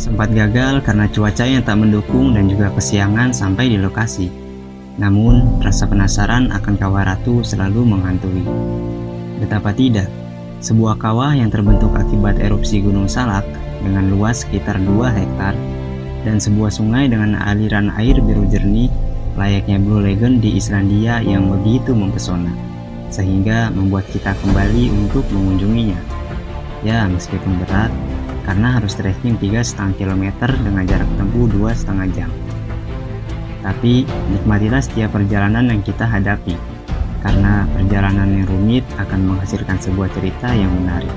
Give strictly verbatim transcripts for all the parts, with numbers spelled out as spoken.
Sempat gagal karena cuaca yang tak mendukung dan juga kesiangan sampai di lokasi. Namun, rasa penasaran akan kawah ratu selalu menghantui. Betapa tidak, sebuah kawah yang terbentuk akibat erupsi Gunung Salak dengan luas sekitar dua hektar dan sebuah sungai dengan aliran air biru jernih layaknya Blue Lagoon di Islandia yang begitu mempesona, sehingga membuat kita kembali untuk mengunjunginya. Ya, meskipun berat, karena harus trekking tiga koma lima kilometer dengan jarak tempuh dua koma lima jam. Tapi, nikmatilah setiap perjalanan yang kita hadapi, karena perjalanan yang rumit akan menghasilkan sebuah cerita yang menarik.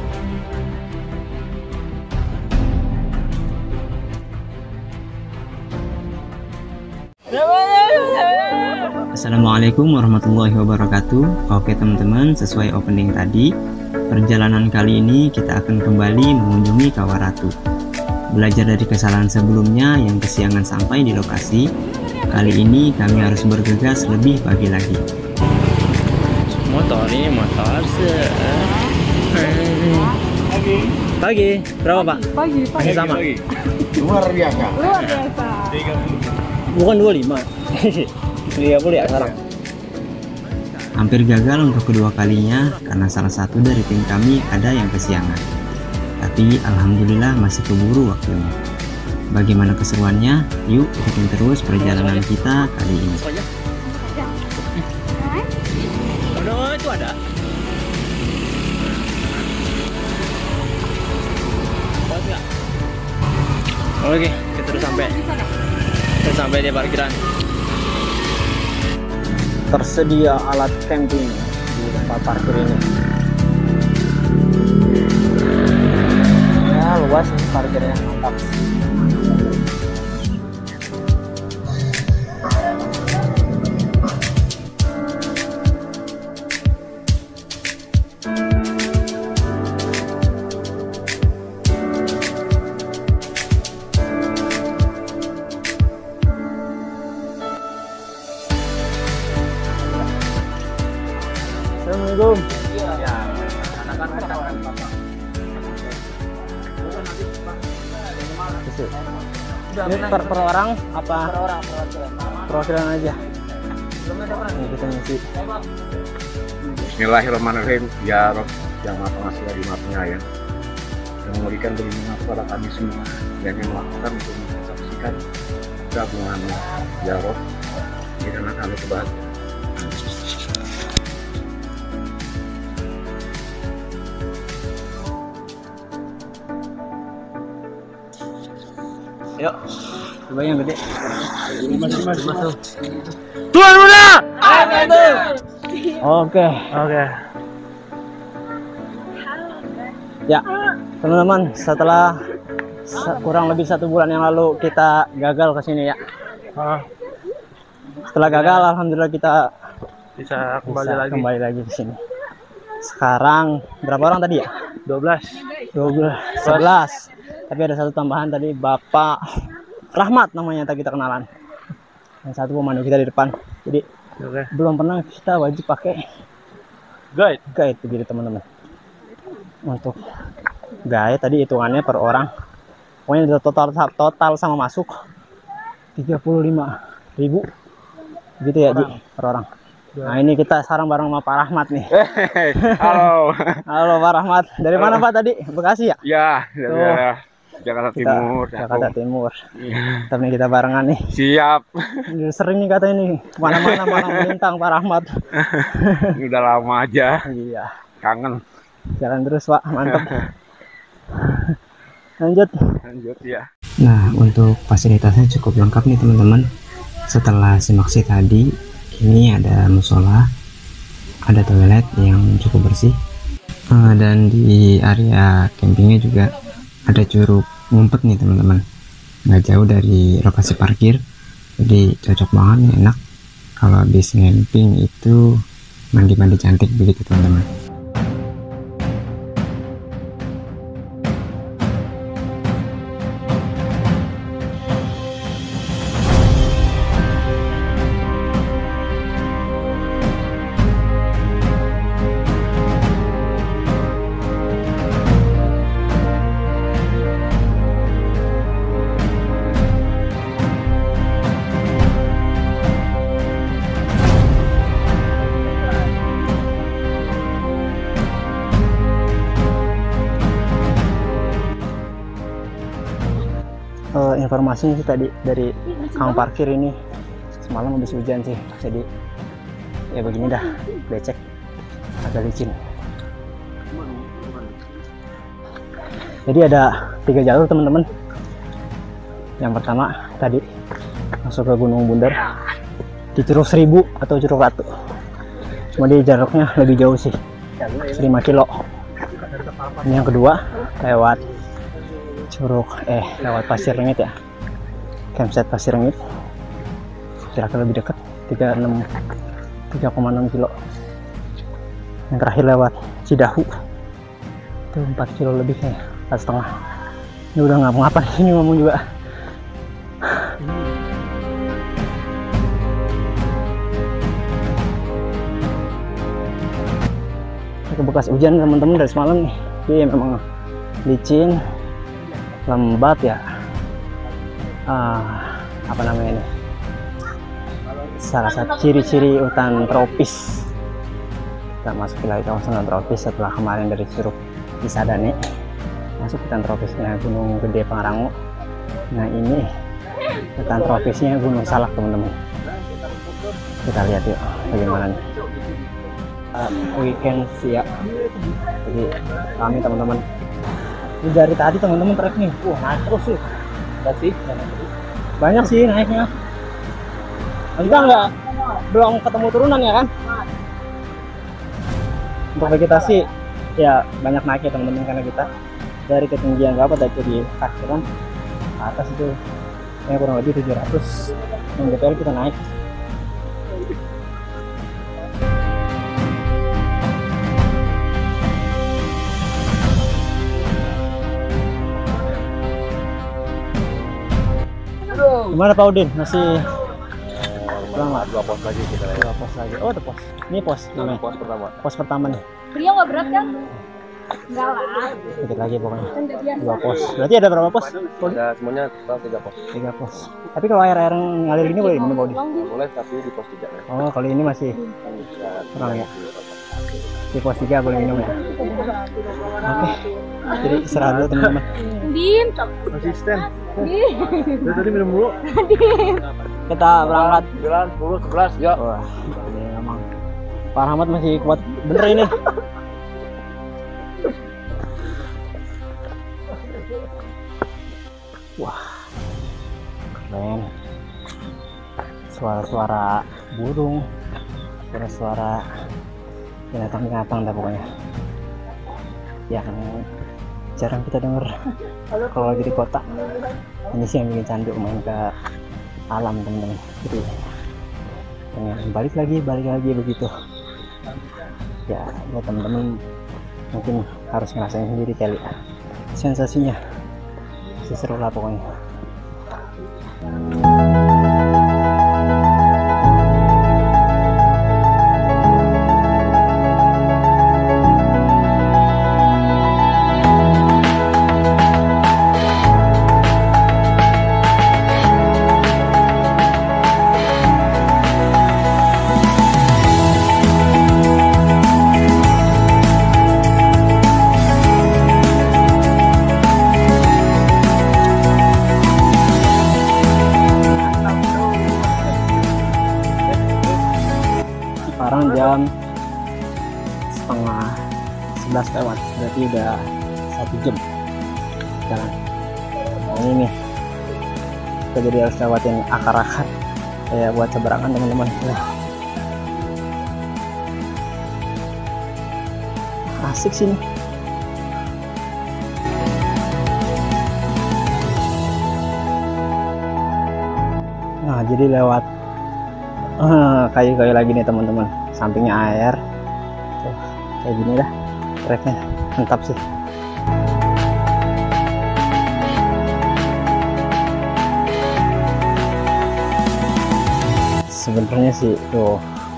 Assalamualaikum warahmatullahi wabarakatuh. Oke teman-teman, sesuai opening tadi, perjalanan kali ini kita akan kembali mengunjungi Kawah Ratu. Belajar dari kesalahan sebelumnya yang kesiangan sampai di lokasi, kali ini kami harus bergegas lebih pagi lagi. Motor ini motor se pagi. Pagi, berapa Pak? Pagi, pagi. Sama. Pagi. Luar biasa. Luar biasa. Bukan dua puluh lima. tiga puluh ya sekarang. Hampir gagal untuk kedua kalinya karena salah satu dari tim kami ada yang kesiangan. Tapi alhamdulillah masih keburu waktunya. Bagaimana keseruannya? Yuk ikutin terus perjalanan kita kali ini. Oh, itu ada. Oke, kita terus sampai. Kita sampai di parkiran. Tersedia alat camping di tempat parkir ini. Ya, luas nih parkirnya, mantap. Assalamualaikum. Ya, anak-anak Bapak. Ini per, per orang apa? Per orang, perwakilan aja. Ini kita ngisi. Bismillahirrahmanirrahim. Ya Rob, yang maha pengasih lagi maha penyayang, yang memberikan perlindungan kepada kami semua dan yang melakukan untuk mensaksikan keagunganmu. Ya Rob, berikanlah kami kebahagiaan. Yuk, coba yang gede. Masuk, masuk, masuk. Tuan muda! Oke, oke. Ya, teman-teman, setelah kurang lebih satu bulan yang lalu kita gagal ke sini ya. Setelah gagal, alhamdulillah kita Bisa kembali bisa lagi. kembali lagi ke sini. Sekarang berapa orang tadi ya? dua belas. dua belas, sebelas. Tapi ada satu tambahan tadi, Bapak Rahmat namanya, tadi kita kenalan. Yang satu pemandu kita di depan. Jadi Oke. belum pernah kita wajib pakai Guide. guide begitu teman-teman. Untuk guide tadi hitungannya per orang. Pokoknya total total sama masuk tiga puluh lima ribu. Gitu ya, Ji, per orang. Nah, ini kita sekarang bareng sama Pak Rahmat nih. Halo. Halo Pak Rahmat. Dari mana Pak tadi? Bekasi ya? Ya, dari Tuh. daerah Jakarta Kita, Timur. Jakarta aku. Timur. Iya. Tapi kita barengan nih. Siap. Sering nih katanya nih, mana-mana malah melintang Pak Rahmat. Ini udah lama aja. Iya. Kangen. Jalan terus Pak, mantap. Lanjut. Lanjut ya. Nah, untuk fasilitasnya cukup lengkap nih teman-teman. Setelah simaksi tadi, ini ada musola, ada toilet yang cukup bersih, uh, dan di area campingnya juga ada curug ngumpet nih teman-teman, nggak jauh dari lokasi parkir, jadi cocok banget nih, enak kalau habis camping itu mandi-mandi cantik begitu teman-teman. uh, informasinya sih tadi dari kang parkir ini semalam habis hujan sih, jadi ya begini dah, becek, agak licin. Jadi ada tiga jalur teman-teman. Yang pertama tadi masuk ke Gunung Bunder di Curug Seribu atau Curug Ratu. Cuma di jaraknya lebih jauh sih, lima kilo. Ini yang kedua lewat Curug eh lewat Pasir Rengit ya, campsite Pasir Rengit, kira-kira lebih dekat, tiga koma enam kilo. Yang terakhir lewat Cidahu, itu empat kilo lebih kayaknya, empat setengah. Ini udah nggak mau ngapa ini ngomong juga. Ini bekas hujan teman-teman dari semalam nih, jadi memang licin, lembab ya. Ah, apa namanya ini? Salah satu ciri-ciri hutan tropis. Kita masuk lagi kawasan hutan tropis setelah kemarin dari Curug Cisadane, masuk hutan tropisnya Gunung Gede Pangrango. Nah ini hutan tropisnya Gunung Salak teman-teman. Kita lihat yuk bagaimana nih. Uh, weekend sih ya, jadi kami teman-teman ini dari tadi teman-teman trek nih, wah naik terus sih, enggak sih, banyak sih naiknya. Kita nggak belum ketemu turunan ya kan? Untuk vegetasi ya banyak naik ya teman-teman, karena kita dari ketinggian berapa tadi di kakiran ke atas itu yang kurang lebih tujuh ratus meter kita naik. Gimana Pak Udin? Masih kurang lah. Dua pos lagi kita ya. Dua pos lagi. Oh, ada pos. Ini pos namanya. Pos pertama. Pos pertama nih. Beliau nggak berat kan? Enggak lah. Dikit lagi pokoknya. Dua pos. Berarti ada berapa pos? Ada semuanya total tiga pos. Tiga pos. Tapi kalau air-air ngalir gini boleh diminum Pak Udin? Boleh, tapi di pos tiga ya. Oh, kalau ini masih kurang ya. Di pos tiga boleh minum ya. Oke. Jadi istirahat dulu teman-teman. Din. Asisten. Din. Udah tadi minum dulu. Din. Kita berangkat. sembilan, sepuluh, sebelas, ya. Wah, ini memang Pak Rahmat masih kuat bener ini. Wah, keren. Suara-suara burung, suara-suara binatang-binatang dah pokoknya. Yang jarang kita dengar kalau lagi di kota. Ini sih yang bikin candu main ke alam teman-teman. Jadi pengen balik lagi, balik lagi begitu. Ya, buat teman-teman mungkin harus ngerasain sendiri kali ya. Sensasinya seru lah pokoknya. Sekarang jam setengah sebelas lewat, berarti udah satu jam jalan. Nah, ini nih kita jadi harus lewatin akar-akar kayak buat seberangan teman-teman. Nah, asik sini. Nah, jadi lewat kayu-kayu lagi nih teman-teman, sampingnya air. Tuh, kayak gini dah treknya, mantap sih. Sebenarnya sih tuh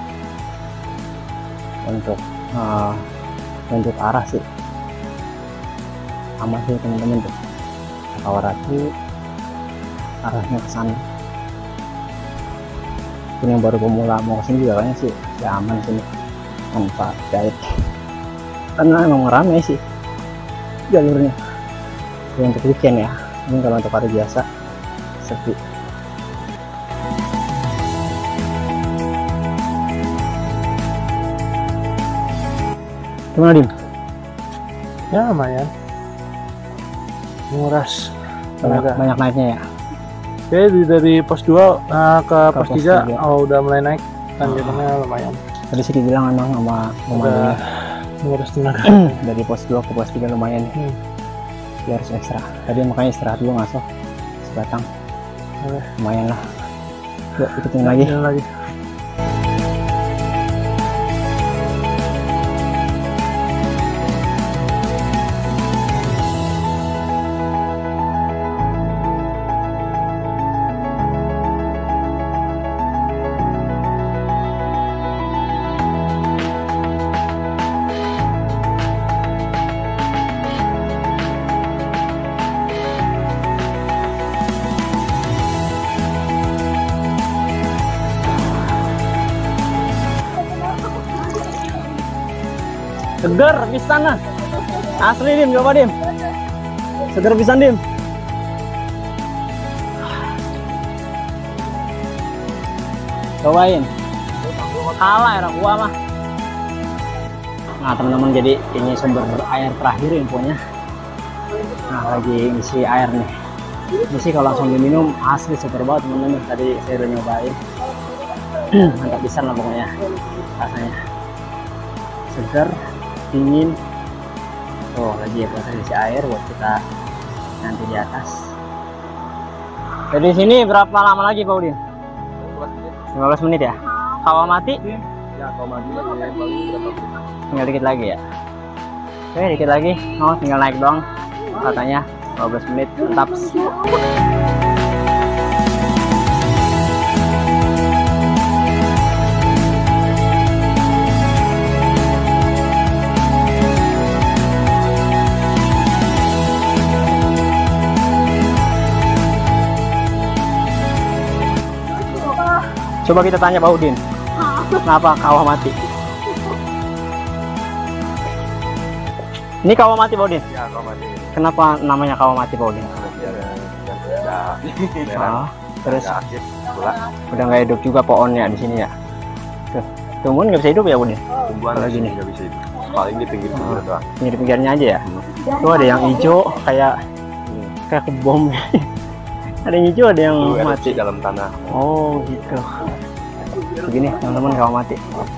untuk uh, untuk arah sih aman sih teman-teman tuh. Kawaratu arahnya ke sana. Pun yang baru pemula mau kesini juga kayaknya sih ya aman sini tanpa guide, karena emang ramai sih jalurnya. Jadi untuk weekend ya, ini kalau untuk hari biasa sepi. Gimana Dim? Ya lumayan. Menguras Banyak, tenaga. banyak naiknya ya? Oke, di- dari pos dua uh, ke, Ke pos pos tiga, tiga. oh, udah mulai naik. Tanjakannya lumayan. Tadi sih dibilang emang sama Udah pemandunya menguras tenaga. dari pos dua ke pos tiga lumayan nih. Hmm. Dia harus ekstra. Tadi makanya istirahat dulu ngasuh sebatang. Oke. Lumayan lah. Yuk ikutin lagi. Jalan lagi. Seger pisan lah. Asli Dim, coba Dim. Seger pisan Dim. Cobain. Kalah ya gua mah. Nah teman-teman, jadi ini sumber air terakhir infonya. Nah lagi isi air nih. Ini sih kalau langsung diminum asli super banget teman-teman. Tadi saya udah nyobain. Mantap pisan lah pokoknya rasanya. Segar, dingin. Oh lagi ya proses isi air buat kita nanti di atas. Dari sini berapa lama lagi Pak Udin? lima belas menit ya? Kawah mati? Ya, kalau maju paling berapa menit? Tinggal dikit lagi ya? Oke dikit lagi. Oh tinggal naik doang katanya. Lima belas menit mantap. Coba kita tanya Pak Udin, kenapa kawah mati? Ini kawah mati Pak Udin? Ya, kalau maju Kenapa namanya kawah mati Pak Udin? biar yang ada Oh, merah, terus ada aktif, gula, udah nggak hidup juga pohonnya di sini ya? Tuh, tumbuhan nggak bisa hidup ya Pak Udin? tumbuhan Kalau lagi gini. nggak bisa hidup. Paling di pinggir-pinggir doang. Ini di pinggirnya aja ya? Tuh ada yang hijau kayak kayak kebom. Ada yang hijau, ada yang Itu erupsi mati. dalam tanah. Oh gitu. Begini teman-teman kawah mati.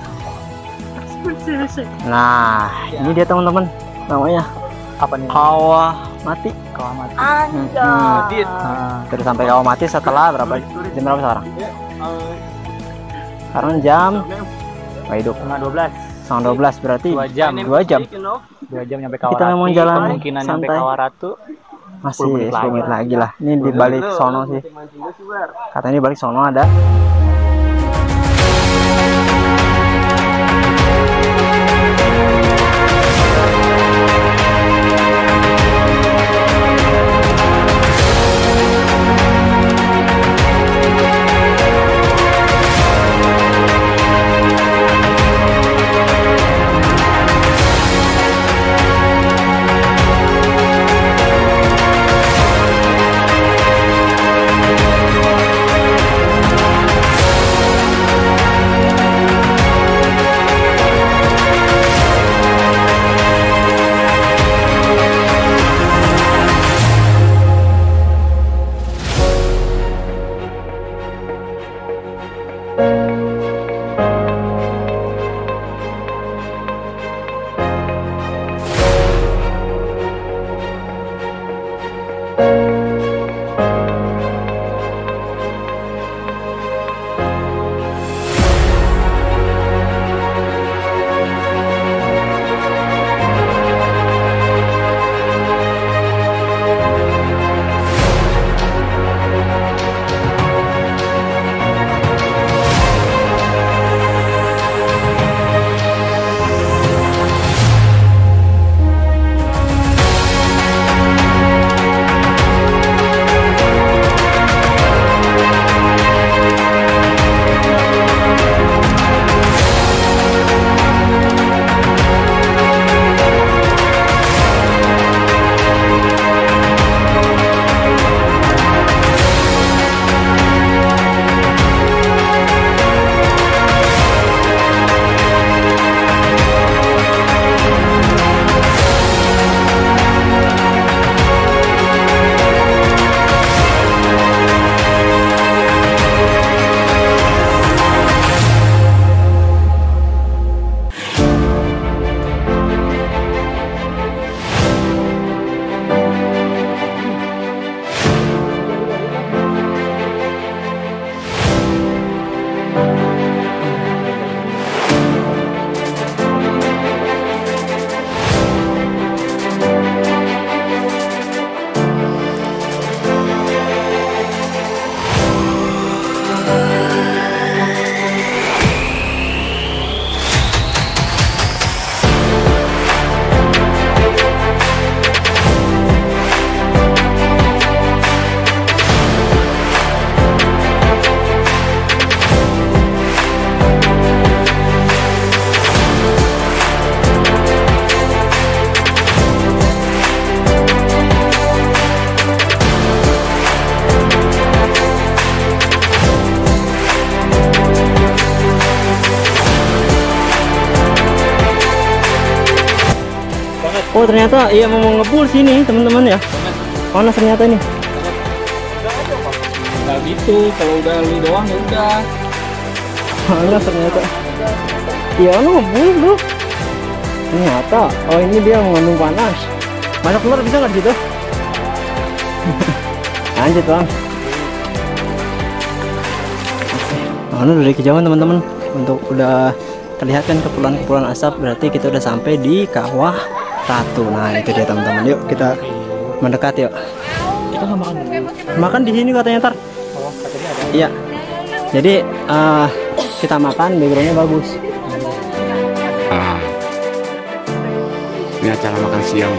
Nah ini dia teman-teman, namanya Apa nih? kawah mati. Kawah mati. Hmm. Ah, Terus sampai kawah mati setelah berapa jam berapa sekarang? Sekarang jam nggak hidup. setengah dua belas. Setengah dua belas berarti Dua jam. Dua jam. Dua jam nyampe Kawah Kita Ratu. memang jalan Kemungkinan nyampe santai. Kawah Ratu. Masih sepuluh menit sepuluh menit lagi lah. Ini di balik sono sih. Mancing sih, Bar. Katanya di balik sono ada. Oh ternyata iya mau ngebul sini teman-teman ya. Panas ternyata ini. Nggak gitu, kalau udah lu doang ya udah. Panas ternyata. Iya lu ngebul lu. Ternyata, oh ini dia mengandung panas. Masuk telur bisa nggak gitu? Lanjut bang. Nah, ini dari kejauhan teman-teman. Untuk udah terlihat kan kepulan-kepulan asap, berarti kita udah sampai di Kawah Ratu. Nah itu dia teman-teman. Yuk kita mendekat yuk. Kita nggak makan dulu. Makan di sini katanya ntar. Oh, katanya ada. Iya. Jadi eh, kita makan, backgroundnya bagus. Ah, ini acara makan siang.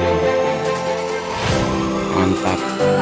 Mantap.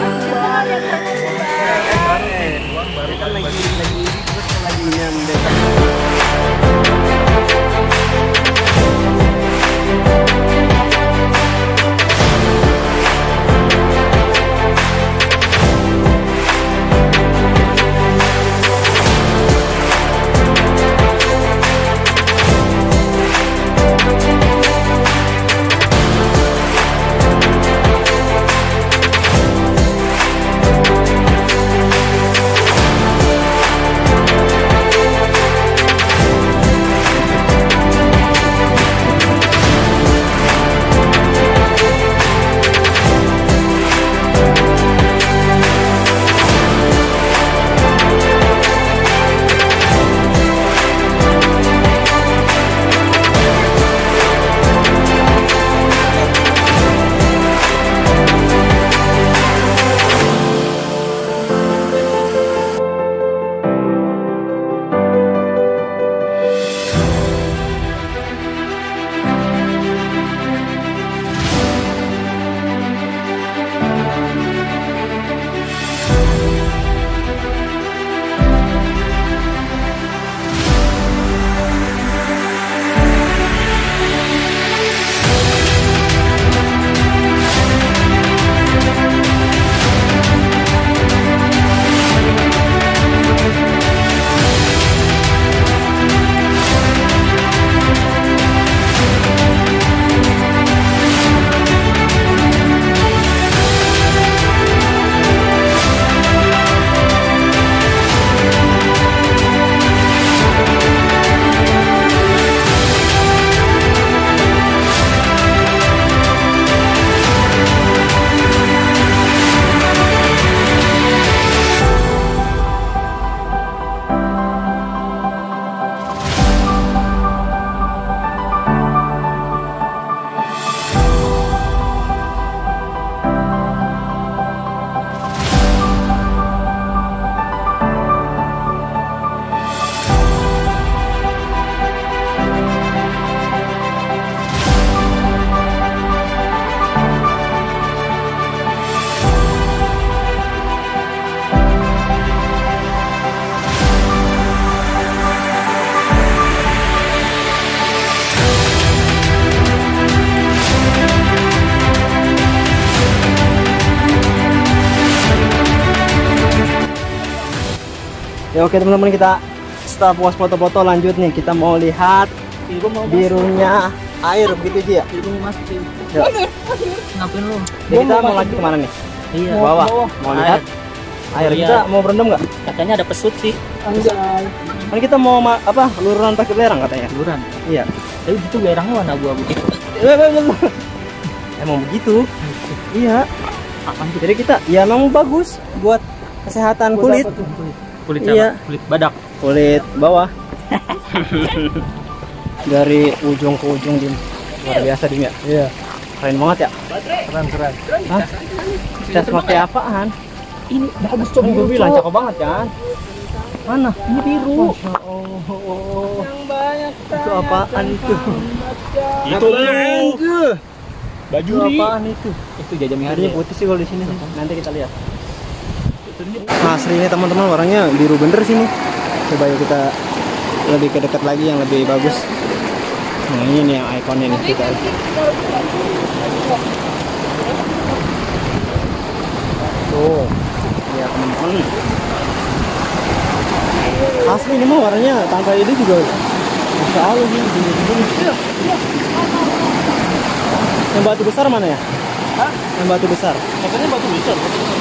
Ya oke teman-teman, kita setelah puas foto-foto lanjut nih, kita mau lihat birunya air begitu Ji ya. Ibu mau masuk sih. Yuk. Ngapain lu? Jadi kita mau lanjut kemana nih? Iya. Ke bawah. Mau lihat air. Iya. Kita mau berendam nggak? Katanya ada pesut sih. Kan kita mau ma- apa lururan pakai belerang katanya. Luran. Iya. Tapi gitu belerangnya warna abu-abu. Emang begitu. Iya. Apaan tuh? Jadi kita ya emang bagus buat kesehatan kulit. Kulit Iya. apa? Kulit badak. Kulit bawah. Dari ujung ke ujung Dim. Luar biasa Dim ya. Iya. Keren banget ya. Keren keren. Hah? Cas pakai apaan? Ini bagus coba Gue bilang cakep banget kan. Mana? Ini biru. Masya Allah. Itu apaan itu? Itu lu. Baju Itu apaan itu? Itu jajah Ini mihari. putih sih kalau di sini. Nanti kita lihat. Nah, asli ini teman-teman warnanya biru bener sini. Coba yuk kita lebih ke dekat lagi yang lebih bagus. Nah ini nih yang ikonnya nih kita. Tuh, ya teman-teman. Asli ini mah warnanya tanpa ini juga. Masya Allah nih, gini-gini. Yang batu besar mana ya? Hah? Yang batu besar. Katanya batu besar.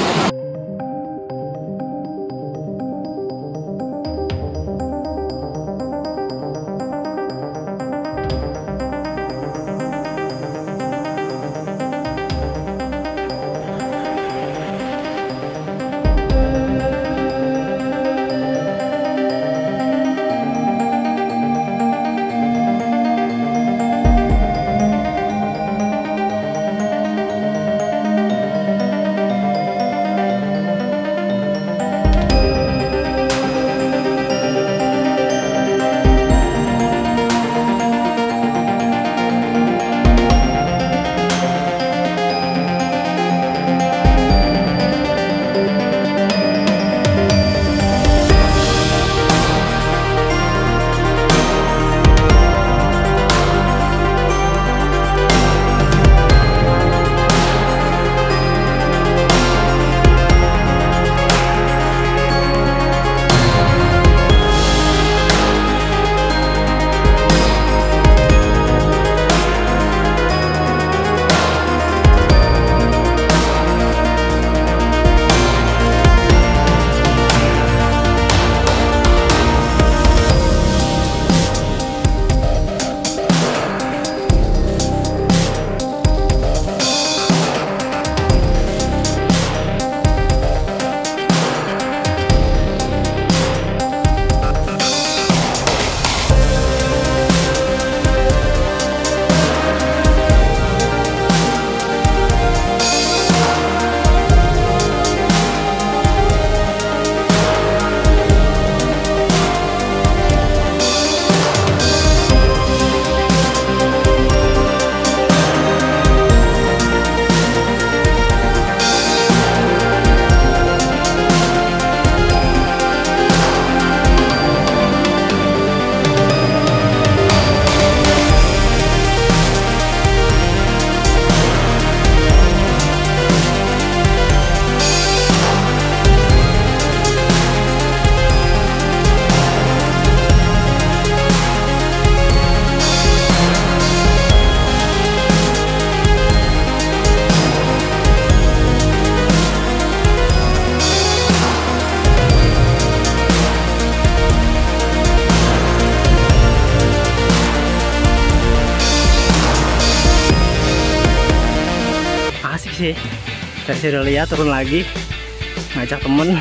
Sih dari Sidolia turun lagi ngajak temen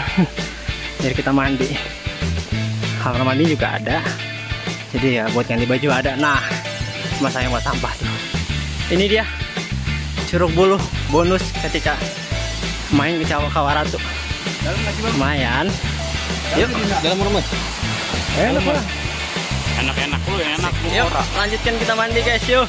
jadi kita mandi. Kamar mandi juga ada, jadi ya buat ganti baju ada. Nah cuma sayang buat sampah tuh. Ini dia Curug Buluh bonus ketika main ke Kawaratu. Lumayan. Yuk Dalam rumah. enak lah. Enak-enak lu, enak. Yuk lanjutkan kita mandi guys, yuk.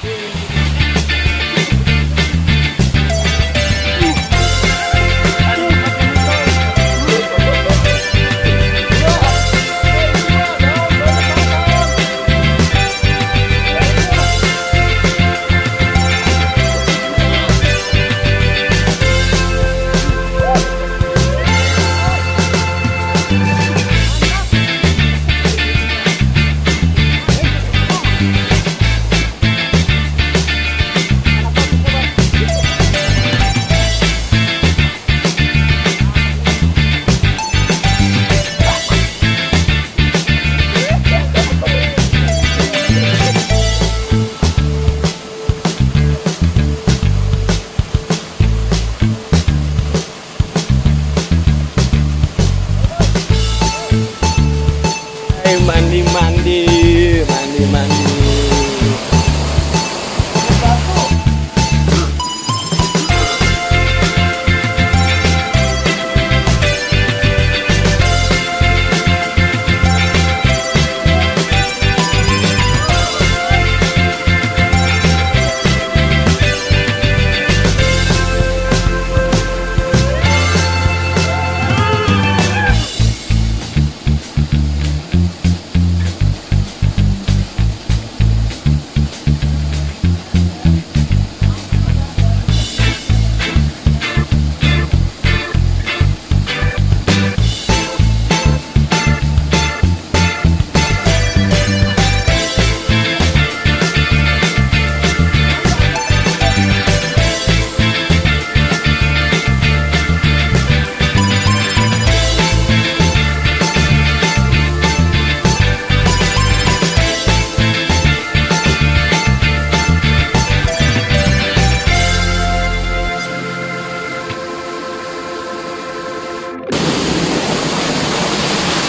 Mandi mandi mandi mandi.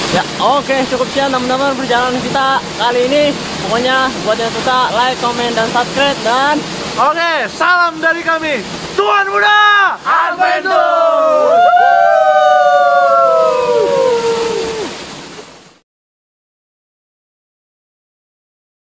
Ya, oke, cukup sekian teman-teman perjalanan kita kali ini. Pokoknya buat yang suka, like, komen, dan subscribe. Dan Oke, salam dari kami, Tuan Muda Adventure.